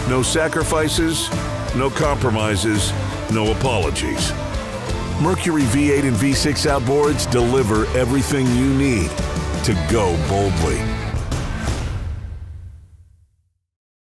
No sacrifices, no compromises, no apologies. Mercury V8 and V6 outboards deliver everything you need to go boldly.